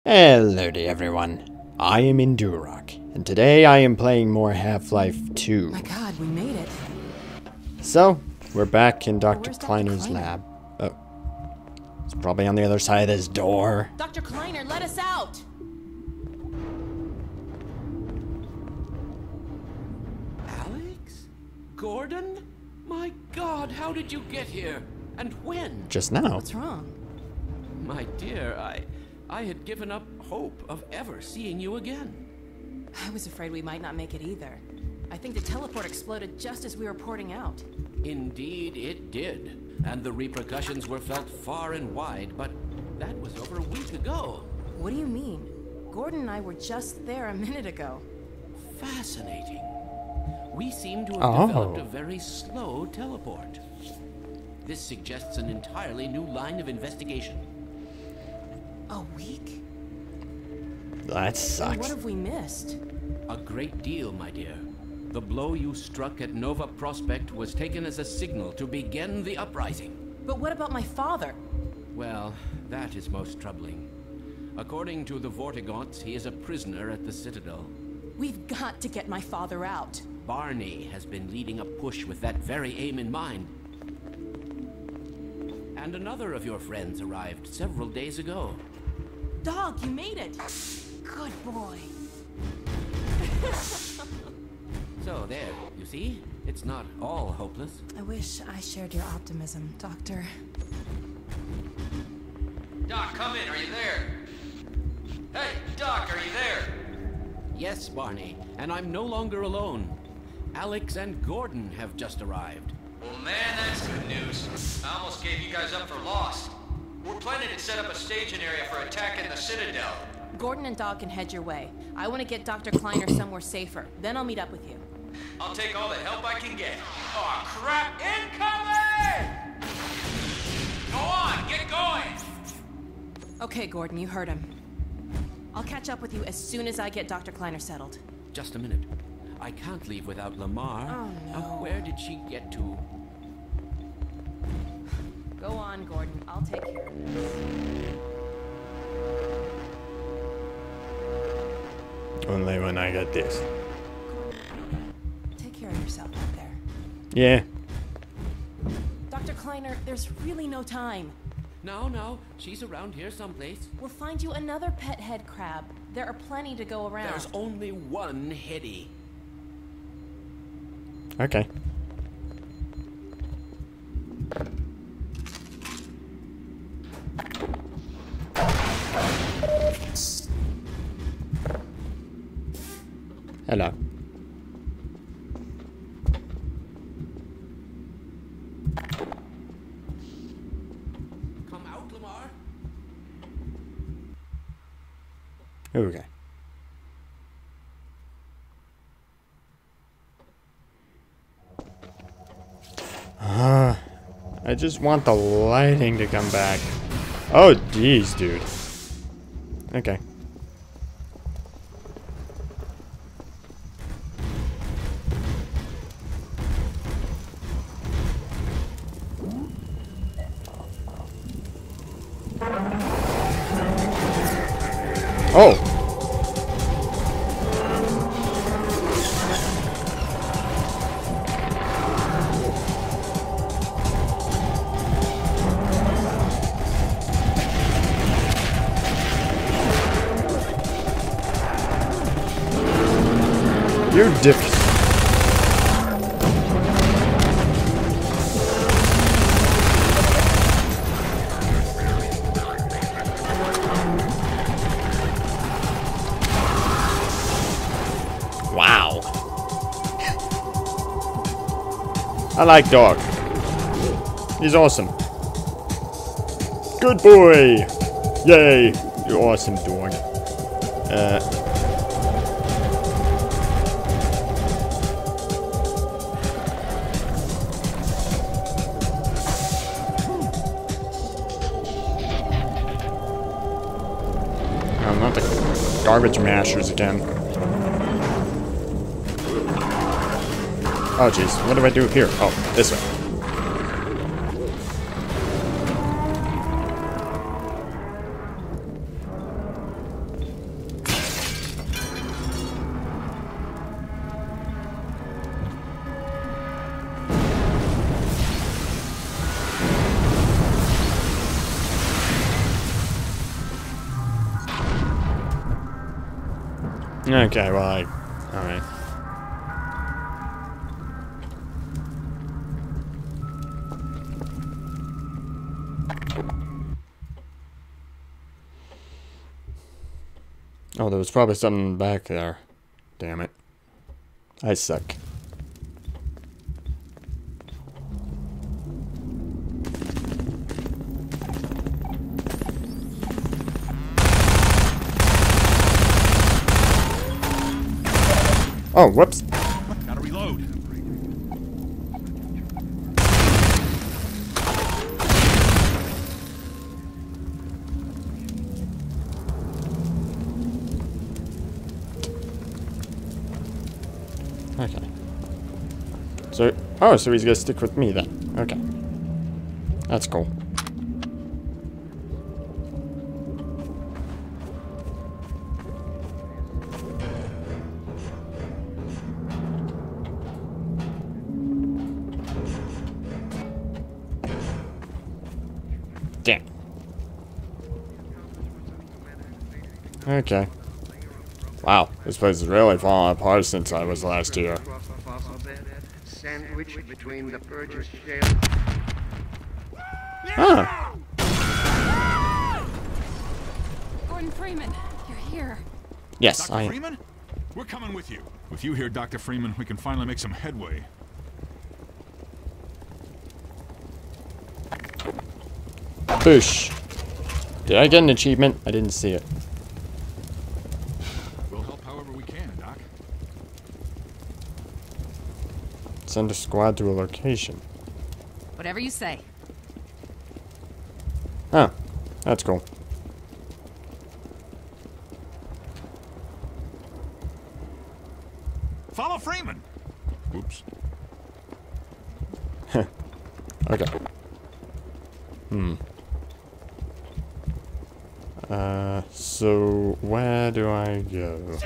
Hello to everyone. I am Endurok, and today I am playing more Half-Life 2. My god, we made it. So, we're back in Dr. Where's Dr. Kleiner's Kleiner? lab. Oh. It's probably on the other side of this door. Dr. Kleiner, let us out! Alex? Gordon? My God, how did you get here? And when? Just now. What's wrong? My dear, I had given up hope of ever seeing you again. I was afraid we might not make it either. I think the teleport exploded just as we were porting out. Indeed, it did. And the repercussions were felt far and wide, but that was over a week ago. What do you mean? Gordon and I were just there a minute ago. Fascinating. We seem to have Oh. developed a very slow teleport. This suggests an entirely new line of investigation. A week? That Then what sucks. have we missed? A great deal, my dear. The blow you struck at Nova Prospect was taken as a signal to begin the uprising. But what about my father? Well, that is most troubling. According to the Vortigaunts, he is a prisoner at the Citadel. We've got to get my father out. Barney has been leading a push with that very aim in mind. And another of your friends arrived several days ago. Dog, you made it! Good boy. So there, you see? It's not all hopeless. I wish I shared your optimism, Doctor. Doc, come in. Are you there? Hey, Doc, are you there? Yes, Barney, and I'm no longer alone. Alex and Gordon have just arrived. Well, man, that's good news. I almost gave you guys up for lost. We're planning to set up a staging area for attacking the Citadel. Gordon and Dog can head your way. I want to get Dr. Kleiner somewhere safer. Then I'll meet up with you. I'll take all the help I can get. Aw, crap! Incoming! Go on, get going! Okay, Gordon, you heard him. I'll catch up with you as soon as I get Dr. Kleiner settled. Just a minute. I can't leave without Lamar. Oh, no. Where did she get to? Go on, Gordon. I'll take care of this. Only when I get this. Take care of yourself out there. Yeah. Dr. Kleiner, there's really no time. No, she's around here someplace. We'll find you another pet head crab. There are plenty to go around. There's only one Hetty. Okay. Hello. Come out, Lamar. Okay. I just want the lighting to come back. Oh, jeez, dude. Okay. Oh! You dick. Wow. I like Dog. He's awesome. Good boy. Yay. You're awesome, Dog. No, not the garbage mashers again. Oh jeez, what do I do here? Oh, this way. Okay, well, alright. Oh, there was probably something back there. Damn it. I suck. Oh, whoops. Gotta reload. Okay. So, oh, so he's gonna stick with me then. Okay. That's cool. Damn. Okay. Wow, this place is really falling apart since I was last here. Sandwiched between the Burgess shale. Huh. Gordon Freeman, you're here. Yes, Dr. Freeman? We're coming with you. With you here, Dr. Freeman, we can finally make some headway. Boosh. Did I get an achievement? I didn't see it. We'll help however we can, Doc. Send a squad to a location. Whatever you say. Huh. That's cool. Follow Freeman! Oops. Okay. So where do I go?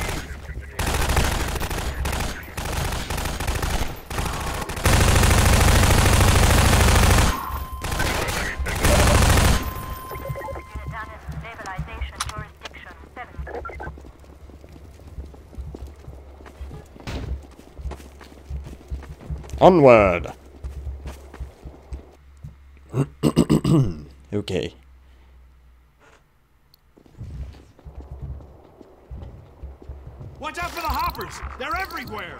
Onward! Okay. Watch out for the hoppers! They're everywhere!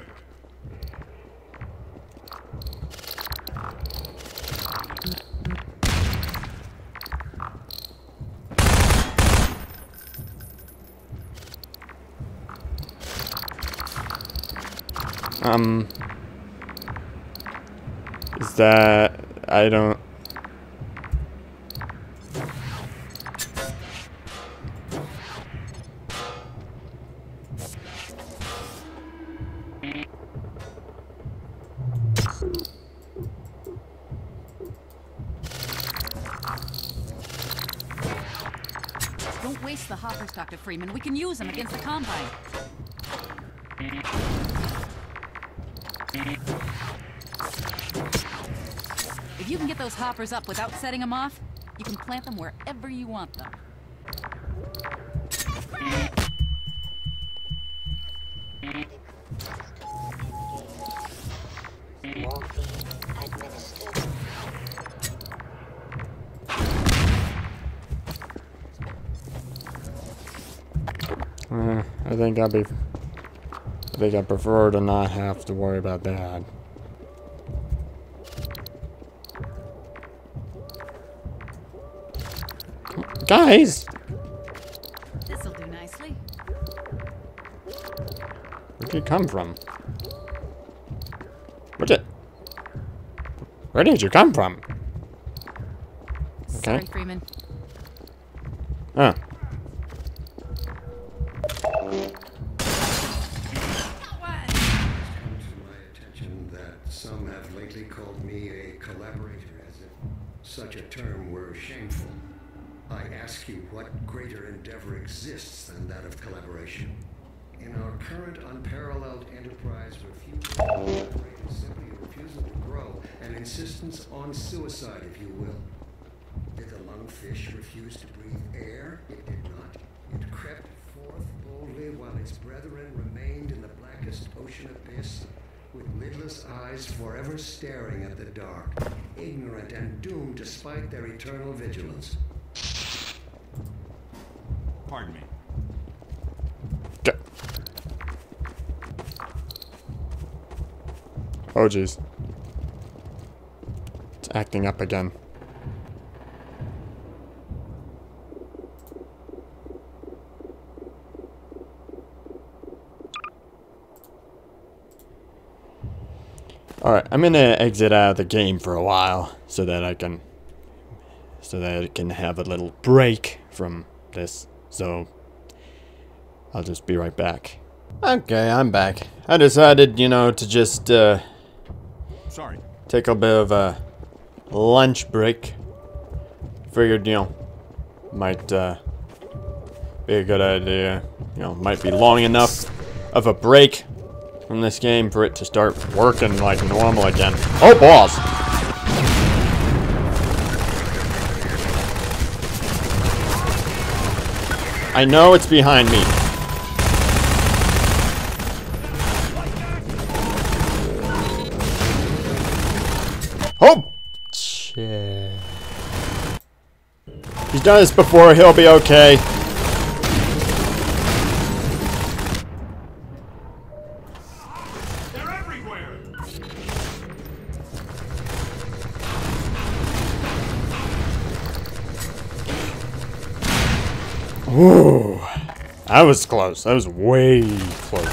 Is that... I don't... Don't waste the hoppers, Dr. Freeman. We can use them against the Combine. If you can get those hoppers up without setting them off, you can plant them wherever you want them. I think I prefer to not have to worry about that. Guys! This'll do nicely. Where'd you come from? Where did you come from? Okay. Sorry, Freeman. Huh. Some have lately called me a collaborator, as if such a term were shameful. I ask you, what greater endeavor exists than that of collaboration? In our current unparalleled enterprise, refusal to collaborate is simply a refusal to grow, an insistence on suicide, if you will. Did the lungfish refuse to breathe air? It did not. It crept forth boldly while its brethren ocean abyss, with lidless eyes forever staring at the dark, ignorant and doomed despite their eternal vigilance. Pardon me. Go. Oh, jeez. It's acting up again. Alright, I'm gonna exit out of the game for a while so that I can have a little break from this. So I'll just be right back. Okay, I'm back. I decided, you know, to just Sorry. take a bit of a lunch break. Figured, you know, might be a good idea. You know, might be long enough of a break from this game for it to start working like normal again. Oh, balls! I know it's behind me. Oh! Shit. He's done this before, he'll be okay. They're everywhere. Ooh. That was close. That was way close.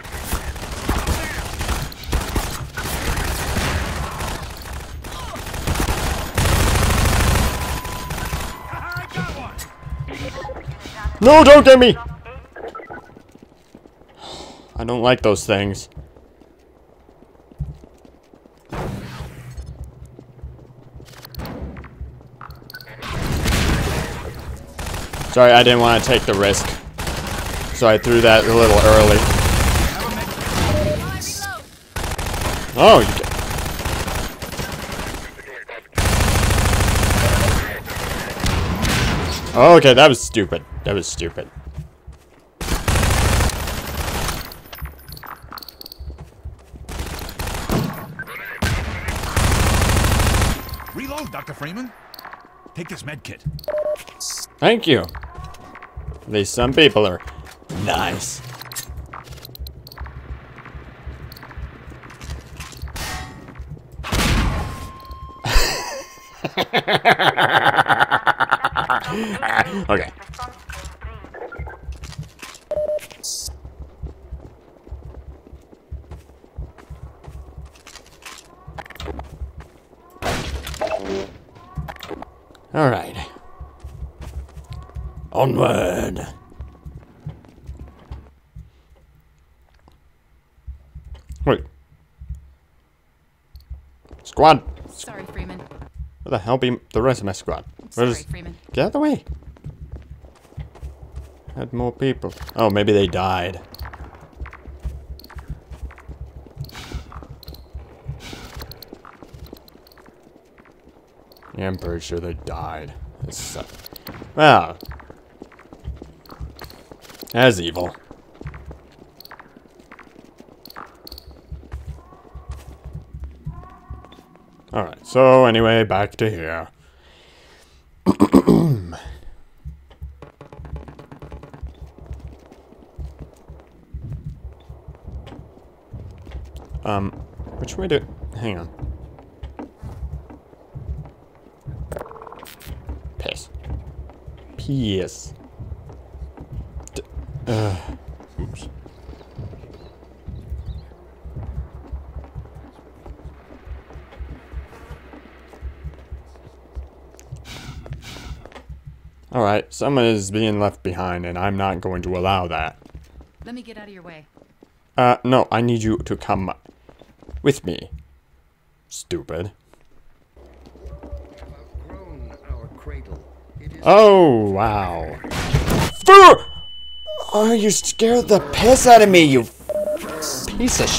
No, don't get me! I don't like those things. Sorry, I didn't want to take the risk. So I threw that a little early. Oh, you get... Oh, okay, that was stupid. That was stupid. Reload, Dr. Freeman. Take this med kit. Thank you. At least some people are nice. Okay. All right. Onward. Wait. Squad. Sorry, Freeman. Where the hell be the rest of my squad? Sorry, Freeman. Get out of the way. Had more people. Oh, maybe they died. Yeah, I'm pretty sure they died. This sucks. Well, that's evil. Alright, so anyway, back to here. Which way to... Hang on. Piss. Piss. Oops. Alright, someone is being left behind, and I'm not going to allow that. Let me get out of your way. No, I need you to come with me. Stupid. Outgrown our cradle. It is Oh, wow. Oh, you scared the piss out of me, you piece of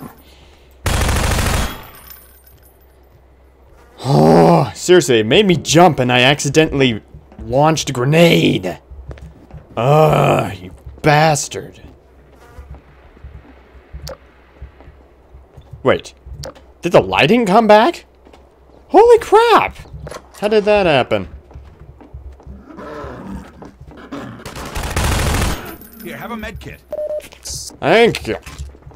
Oh, seriously, it made me jump and I accidentally launched a grenade. Ugh, you bastard. Wait. Did the lighting come back? Holy crap! How did that happen? Here, have a med kit. Thank you.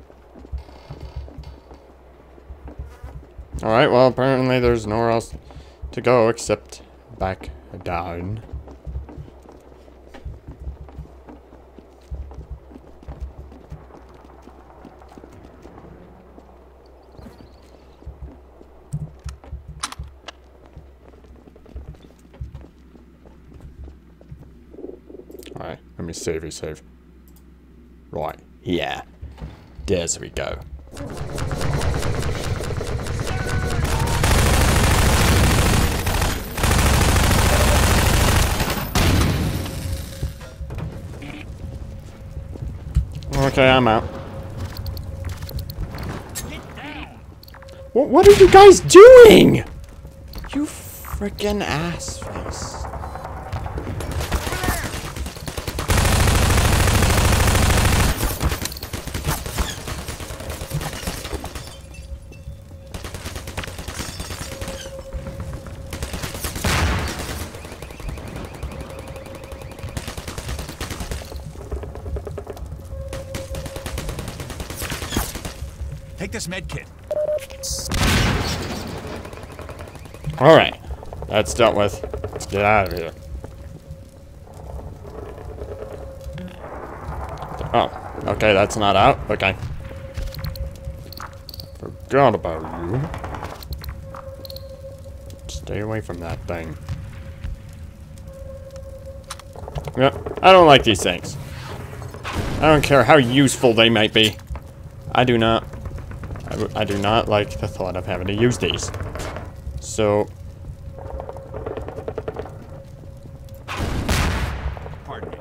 Alright, well, apparently there's nowhere else to go except back down. Alright, let me save. Right, yeah. There we go. Okay, I'm out. What are you guys doing? You freaking ass face. Take this med kit. Alright, that's dealt with. Let's get out of here. Oh, okay, that's not out. Okay. Forgot about you. Stay away from that thing. Yeah, I don't like these things. I don't care how useful they might be. I do not like the thought of having to use these. So... Pardon me.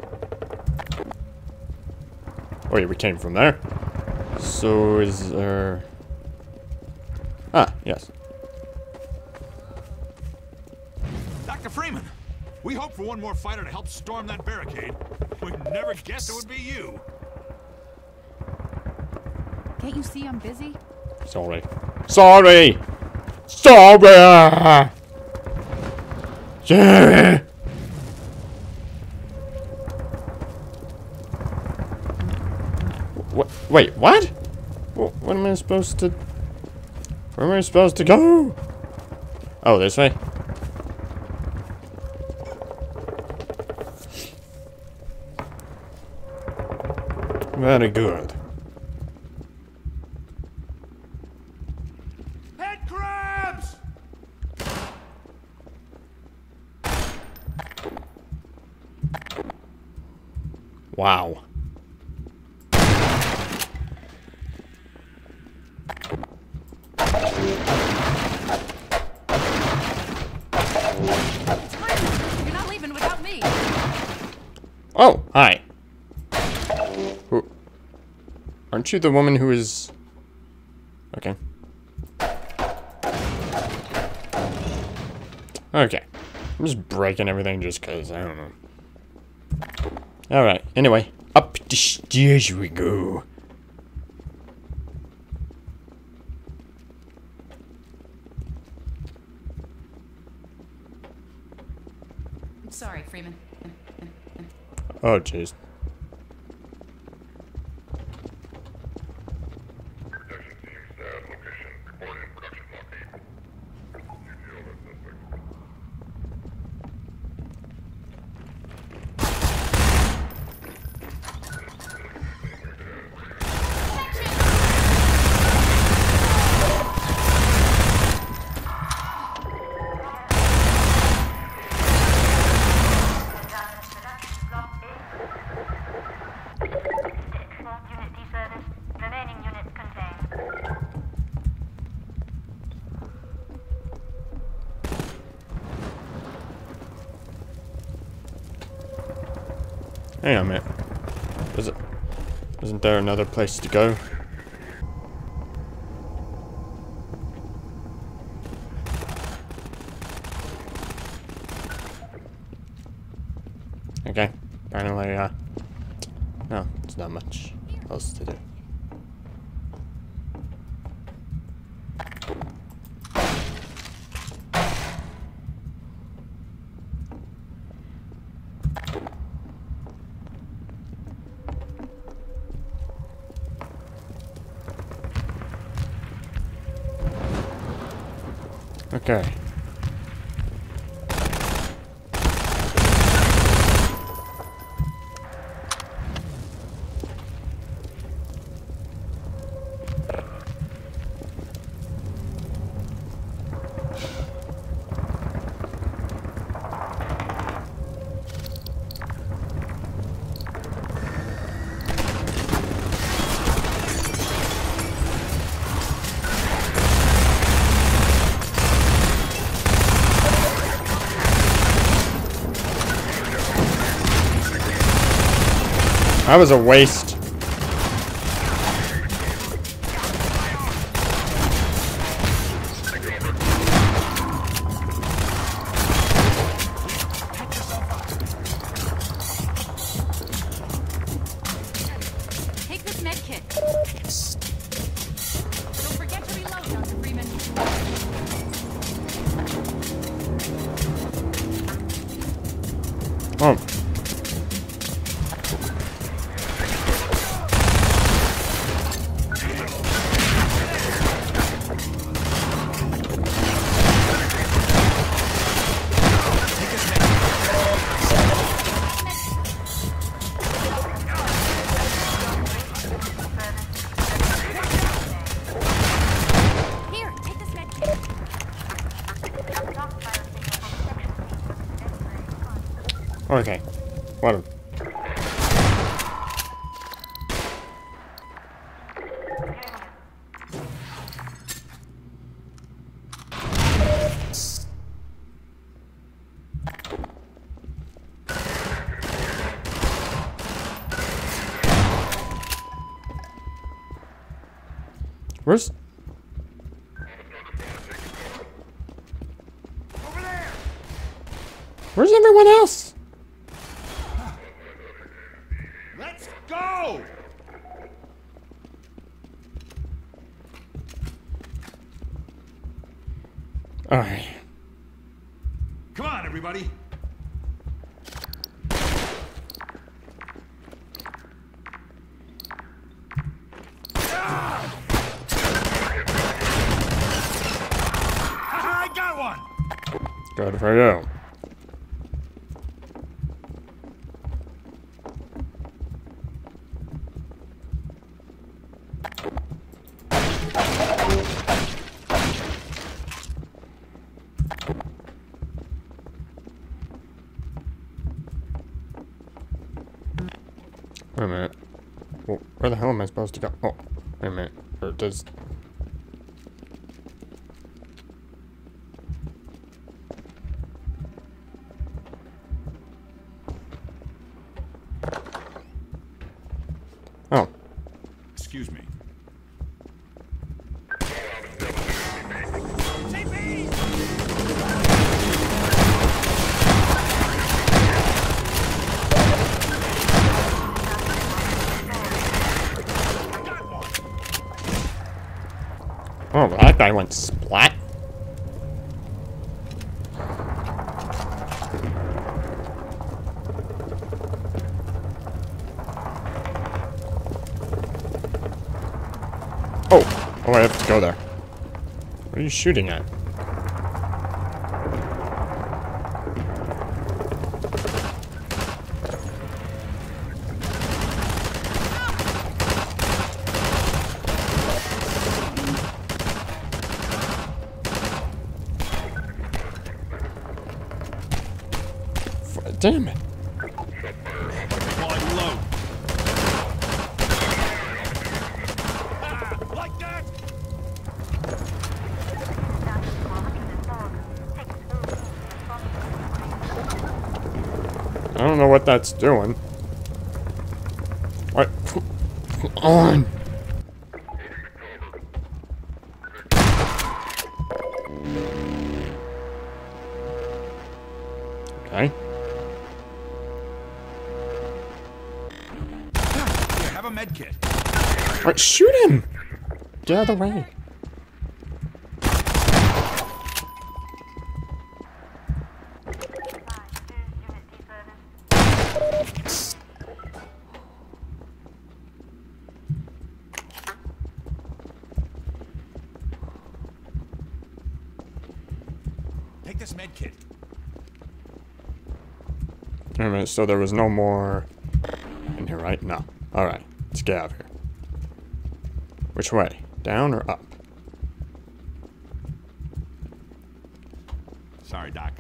Wait, we came from there? So is there... Ah, yes. Dr. Freeman, we hoped for one more fighter to help storm that barricade. We never guessed it would be you. Can't you see I'm busy? Sorry. Sorry! Sorry! Yeah! Wait, what? What am I supposed to... Where am I supposed to go? Oh, this way? Very good. Head crabs! Wow. You're not leaving without me. Oh, hi. Who? Aren't you the woman who is... Okay. Okay. I'm just breaking everything just because, I don't know. Alright, anyway. Up the stairs we go. I'm sorry, Freeman. Oh, jeez. Hang on a minute. Isn't there another place to go? Okay. Apparently, no, it's not much else to do. Okay. That was a waste. Take this med kit. Don't forget to reload, Dr. Freeman. Oh. Here, take this med kit. Okay. What? Where's? Where's everyone else? Let's go! Alright. Come on, everybody. I got one! Good for you. Wait a minute. Well, where the hell am I supposed to go? Oh, wait a minute. Or does... Oh. Excuse me. Oh, that guy went splat. Oh, I have to go there. What are you shooting at? Damn it. Flying low. Like that? I don't know what that's doing. What? Come on. Okay. Here, have a med kit. Alright, shoot him! Get out of the way. this med kit. Wait a minute, so there was no more in here, right? No. Alright, let's get out of here. Which way? Down or up? Sorry, Doc.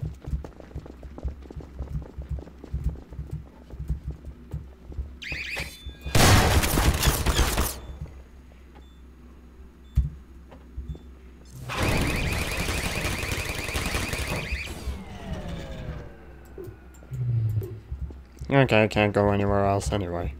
Okay, I can't go anywhere else anyway.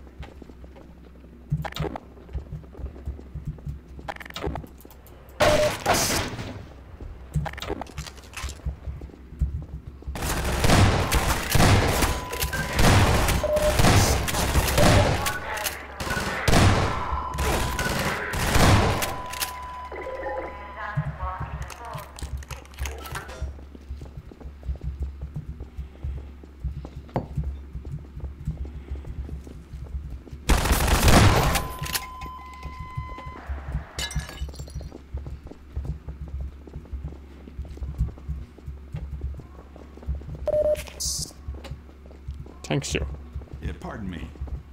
Thanks you. Yeah, pardon me.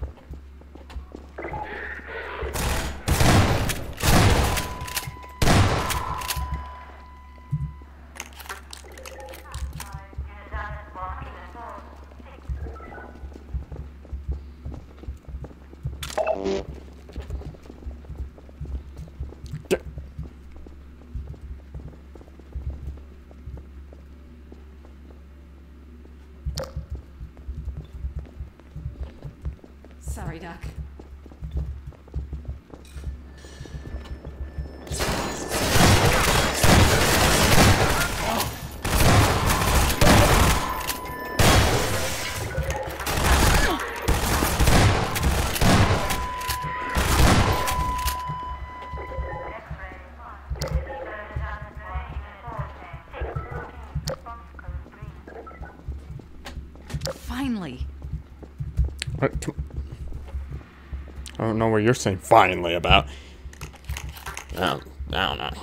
Sorry, Doc. Finally. What? I don't know what you're saying finally about. I don't know.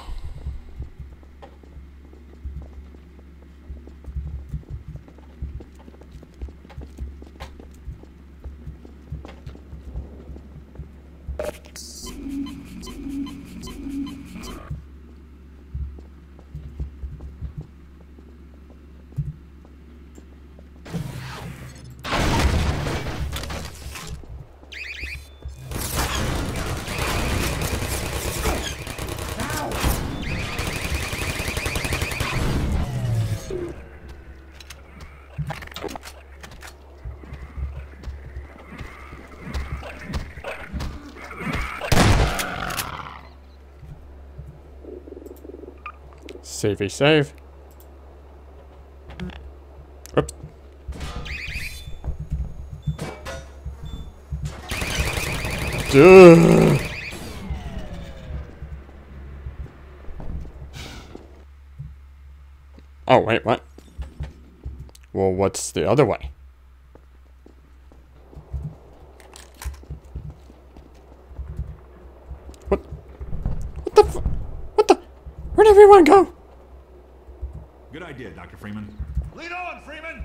Savey save. Oops. Duh. Oh, wait, what? Well, what's the other way? What? What the what the? Where'd everyone go? Good idea, Dr. Freeman. Lead on, Freeman!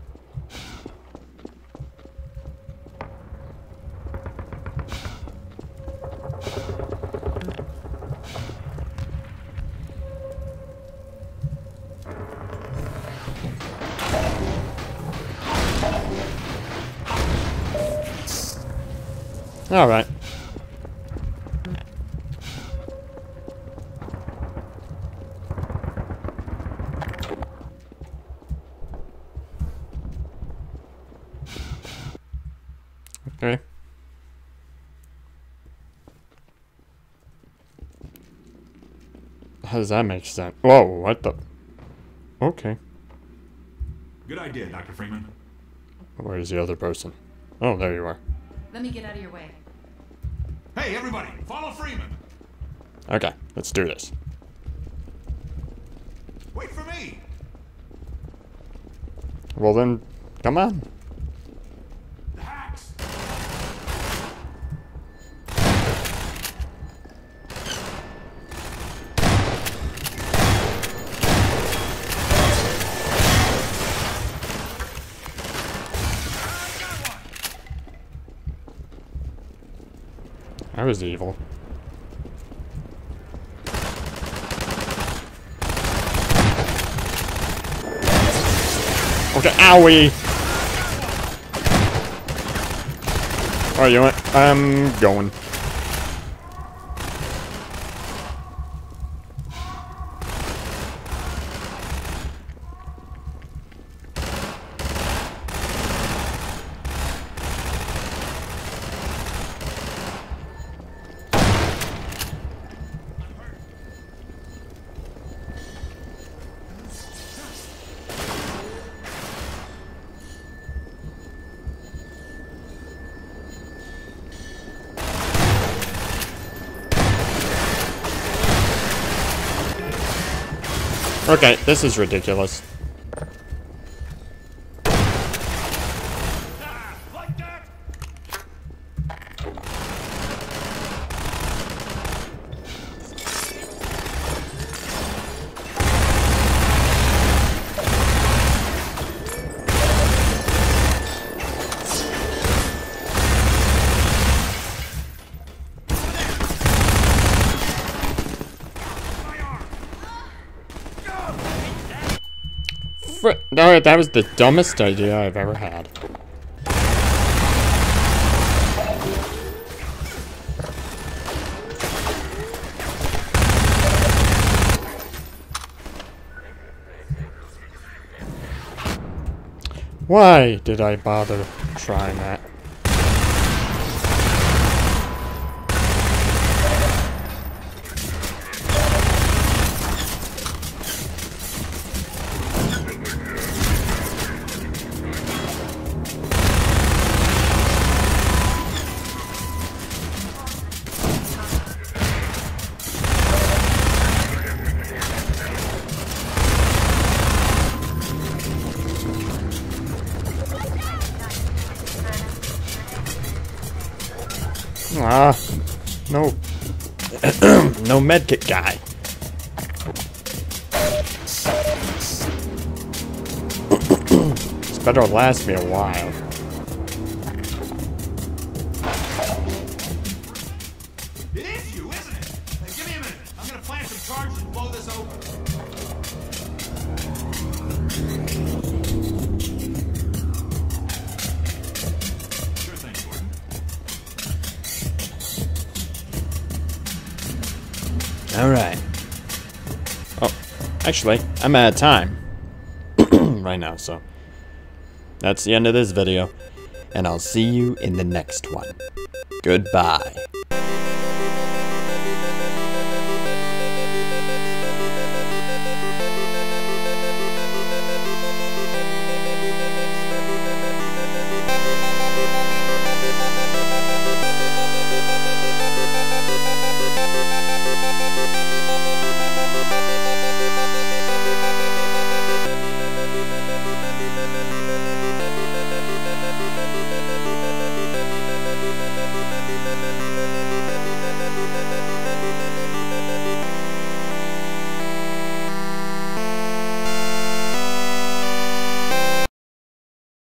All right. Okay. How does that make sense? Whoa, what the? Okay. Good idea, Dr. Freeman. Where's the other person? Oh, there you are. Let me get out of your way. Hey, everybody, follow Freeman! Okay, let's do this. Wait for me! Well then, come on. The hacks! I was evil. Okay, owie! Oh, you know what? I'm going. Okay, this is ridiculous. Like that? No, that was the dumbest idea I've ever had. Why did I bother trying that? Ah, no. No medkit guy. This better last me a while. It is you, isn't it? Hey, give me a minute. I'm gonna plant some charges and blow this open. Sure thing, Gordon. Alright. Oh, actually, I'm out of time. Right now, so. That's the end of this video. And I'll see you in the next one. Goodbye.